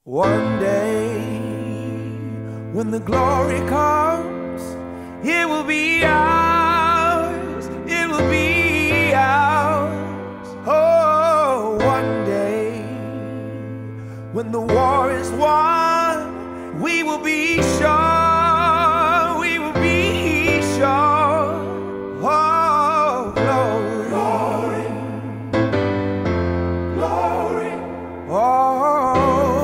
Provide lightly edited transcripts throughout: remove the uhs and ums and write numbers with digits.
One day, when the glory comes, it will be ours, it will be ours. Oh, one day, when the war is won, we will be sure, we will be sure. Oh, glory, glory, glory. Oh,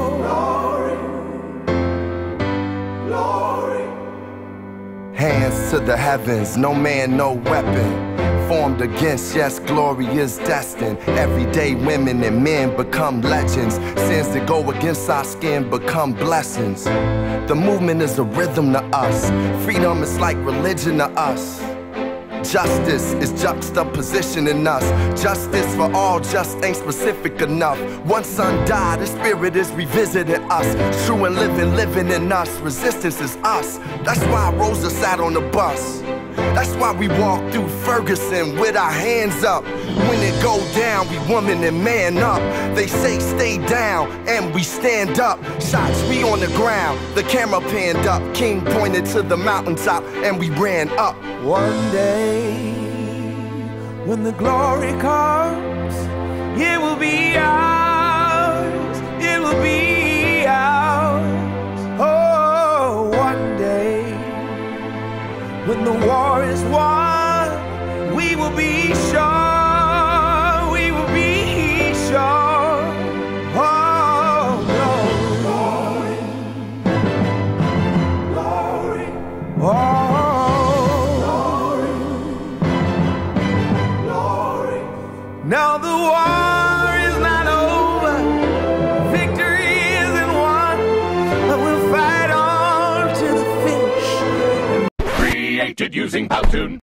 hands to the heavens, no man, no weapon formed against, yes, glory is destined. Everyday women and men become legends. Sins that go against our skin become blessings. The movement is a rhythm to us. Freedom is like religion to us. Justice is juxtaposition in us. Justice for all just ain't specific enough. One son died, the spirit is revisiting us. True and living in us. Resistance is us. That's why Rosa sat on the bus. That's why we walk through Ferguson with our hands up. When it go down, we woman and man up. They say stay down, and we stand up. Shots, we on the ground, the camera panned up. King pointed to the mountaintop, and we ran up. One day, when the glory comes, it will be ours, it will be ours. Oh, one day, when the war is won, we will be sure, we will be sure. Oh, glory, glory, glory. Oh, now the war is not over, victory isn't won, but we'll fight on to the finish. Created using Powtoon.